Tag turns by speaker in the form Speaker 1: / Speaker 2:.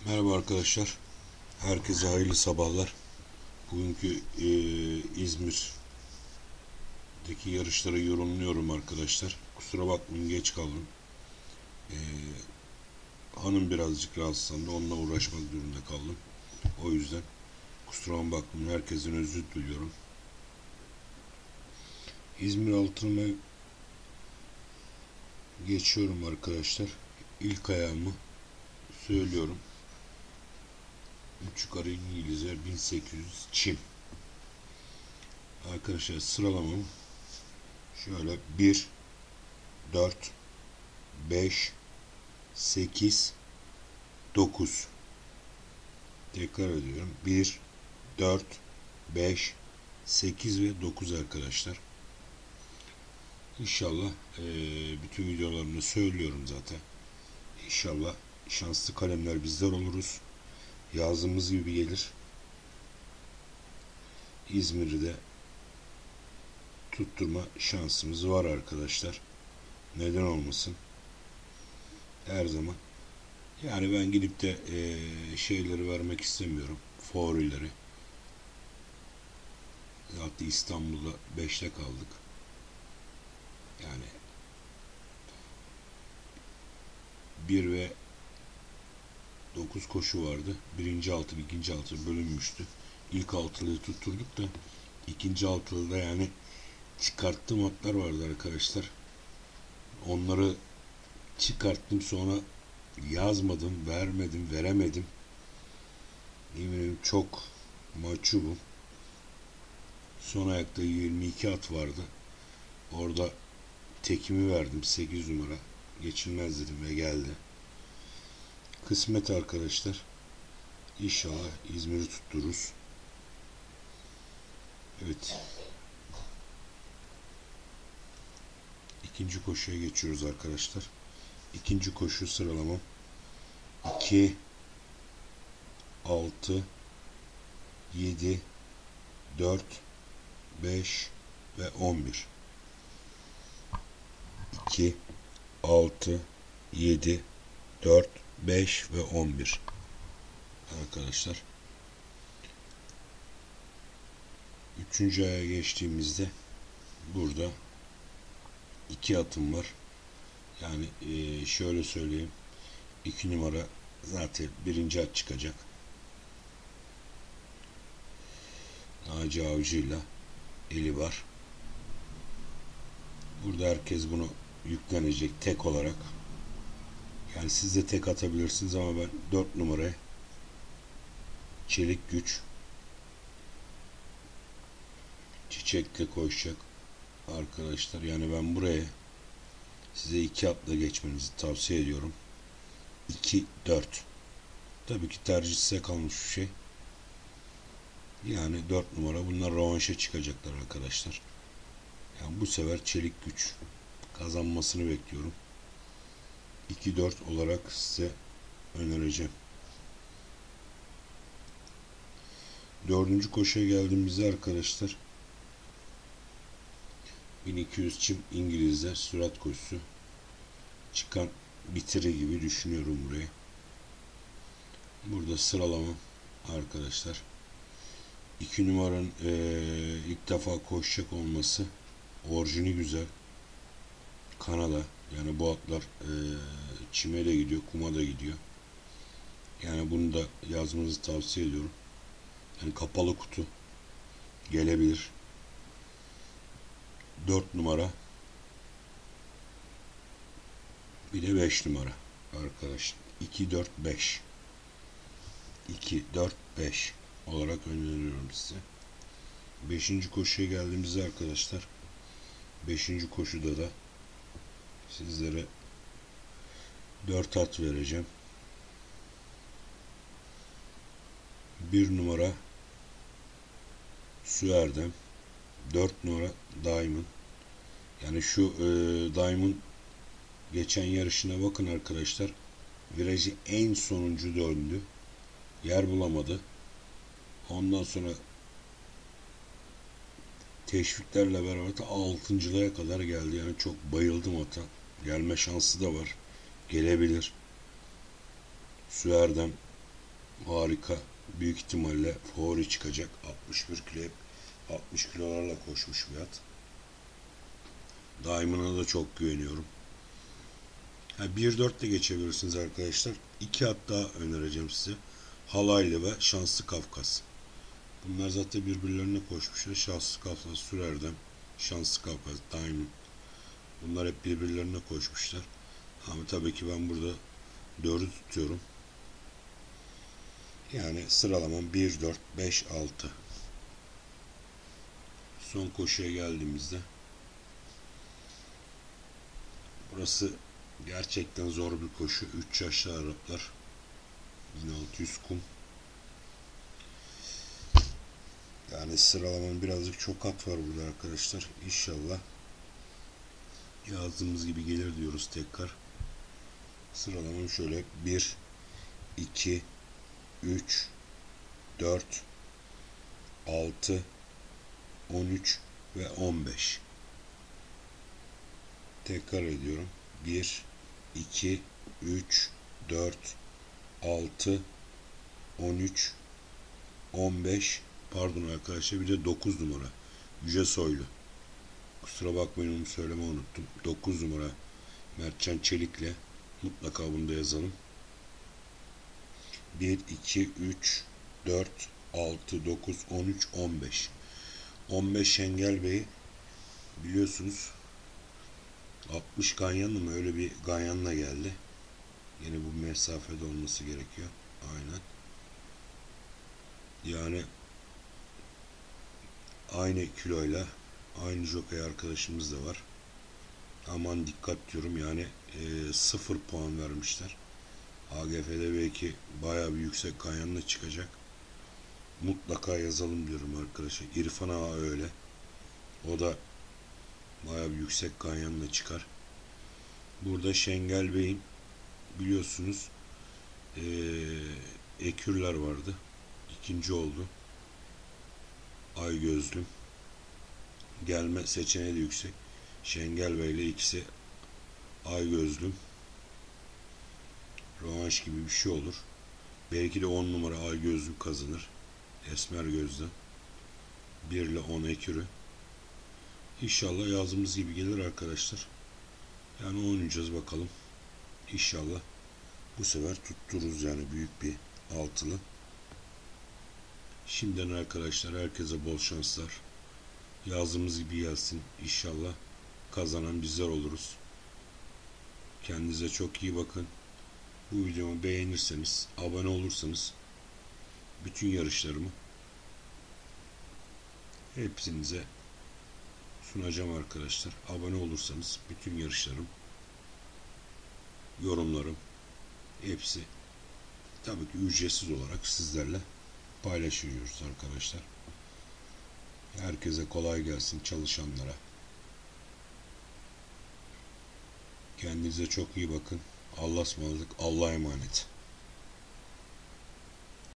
Speaker 1: Merhaba arkadaşlar. Herkese hayırlı sabahlar. Bugünkü İzmir'deki yarışları yorumluyorum arkadaşlar. Kusura bakmayın, geç kaldım. E, Hanım birazcık rahatsızlandı. Onunla uğraşmak durumunda kaldım. O yüzden kusura bakmayın. Herkesin özür diliyorum. İzmir Altın'a geçiyorum arkadaşlar. İlk ayağımı söylüyorum. 3 yukarı İngilizler 1800 çim. Arkadaşlar sıralamam şöyle: 1, 4, 5, 8, 9. Tekrar ediyorum: 1, 4, 5, 8 ve 9 arkadaşlar. İnşallah bütün videolarımda söylüyorum zaten. İnşallah şanslı kalemler bizler oluruz. Yazımız gibi gelir. İzmir'de tutturma şansımız var arkadaşlar. Neden olmasın? Her zaman. Yani ben gidip de şeyleri vermek istemiyorum. Favorileri. Zaten İstanbul'da 5'te kaldık. Yani 1 ve 9 koşu vardı. Birinci altı, ikinci altı bölünmüştü. İlk altılıyı tutturduk da ikinci altılıda yani çıkarttığım atlar vardı arkadaşlar. Onları çıkarttım, sonra yazmadım, vermedim, veremedim. Eminim çok mahcubum. Son ayakta 22 at vardı. Orada tekimi verdim, 8 numara. Geçilmez dedim ve geldi. Kısmet arkadaşlar. İnşallah İzmir'i tuttururuz. Evet. İkinci koşuya geçiyoruz arkadaşlar. İkinci koşu sıralamam: 2, 6, 7, 4, 5 ve 11. 2, 6, 7, 4, 5 ve 11 arkadaşlar. Üçüncü aya geçtiğimizde burada 2 atım var. Yani şöyle söyleyeyim: 2 numara zaten birinci at çıkacak. Naci Avcı'yla eli var. Burada herkes bunu yüklenecek tek olarak. Yani siz de tek atabilirsiniz ama ben 4 numaraya Çelik Güç Çiçek'le koşacak arkadaşlar. Yani ben buraya size 2 atla geçmenizi tavsiye ediyorum. 2, 4. Tabii ki tercih size kalmış bir şey. Yani 4 numara. Bunlar rövanşa çıkacaklar arkadaşlar. Yani bu sefer Çelik Güç kazanmasını bekliyorum. 2-4 olarak size önereceğim. Dördüncü koşuya geldiğimizde arkadaşlar 1200 çim İngilizler sürat koşusu. Çıkan bitiri gibi düşünüyorum burayı. Burada sıralama arkadaşlar: 2 numaranın ilk defa koşacak olması, orijini güzel. Kanada. Yani bu atlar çime de gidiyor, kuma da gidiyor. Yani bunu da yazmanızı tavsiye ediyorum. Yani kapalı kutu gelebilir. 4 numara, bir de 5 numara arkadaşlar. 2, 4, 5. 2, 4, 5 olarak öneriyorum size. 5. koşuya geldiğimizde arkadaşlar 5. koşuda da sizlere 4 at vereceğim. 1 numara Süerdem, 4 numara Diamond. Yani şu Diamond geçen yarışına bakın arkadaşlar. Virajı en sonuncu döndü. Yer bulamadı. Ondan sonra teşviklerle beraber 6.'lığa kadar geldi. Yani çok bayıldım ata. Gelme şansı da var. Gelebilir. Süerdem Harika. Büyük ihtimalle favori çıkacak. 61 kilo, hep 60 kilolarla koşmuş bir at. Daimına da çok güveniyorum. 1-4 de geçebilirsiniz arkadaşlar. 2 at daha önereceğim size. Halaylı ve Şanslı Kafkas. Bunlar zaten birbirlerine koşmuşlar. Şanslı Kafkas, Sürerdem, Şanslı Kafkas, Diamond. Bunlar hep birbirlerine koşmuşlar. Ama tabii ki ben burada 4'ü tutuyorum. Yani sıralamam 1, 4, 5, 6. Son koşuya geldiğimizde burası gerçekten zor bir koşu. 3 yaşlı Araplar. 1600 kum. Yani sıralamam birazcık çok at var burada arkadaşlar. İnşallah yazdığımız gibi gelir diyoruz tekrar. Sıralamam şöyle: 1, 2, 3, 4, 6, 13 ve 15. Tekrar ediyorum: 1, 2, 3, 4, 6, 13, 15, pardon arkadaşlar, bir de 9 numara Yüce Soylu. Kusura bakmayın, onu söylemeyi unuttum. 9 numara Mertcan Çelik'le mutlaka bunu da yazalım. 1, 2, 3, 4, 6, 9, 13, 15. 15 Şengel Bey biliyorsunuz 60 Ganyan'la mı, öyle bir Ganyan'la geldi. Yine bu mesafede olması gerekiyor. Aynen. Yani aynı kiloyla aynı jockey arkadaşımız da var. Aman dikkat diyorum, yani 0 puan vermişler. AGF'de belki bayağı bir yüksek Ganyan'la çıkacak. Mutlaka yazalım diyorum arkadaşlar. İrfan Ağa öyle. O da bayağı bir yüksek Ganyan'la çıkar. Burada Şengel Bey'in biliyorsunuz ekürler vardı. İkinci oldu. Ay gözlüm. Gelme seçeneği de yüksek. Şengel Bey ile ikisi ay gözlüm. Rövanş gibi bir şey olur. Belki de 10 numara ay gözlüm kazanır. Esmer gözlü. 1 ile 10 ekürü. İnşallah yazdığımız gibi gelir arkadaşlar. Yani oynayacağız bakalım. İnşallah bu sefer tuttururuz, yani büyük bir altılı. Şimdiden arkadaşlar herkese bol şanslar. Yazdığımız gibi gelsin. İnşallah kazanan bizler oluruz. Kendinize çok iyi bakın. Bu videomu beğenirseniz, abone olursanız bütün yarışlarımı hepinize sunacağım arkadaşlar. Abone olursanız bütün yarışlarım, yorumlarım hepsi tabii ki ücretsiz olarak sizlerle paylaşıyoruz arkadaşlar. Herkese kolay gelsin, çalışanlara. Kendinize çok iyi bakın. Allah'a ısmarladık. Allah'a emanet.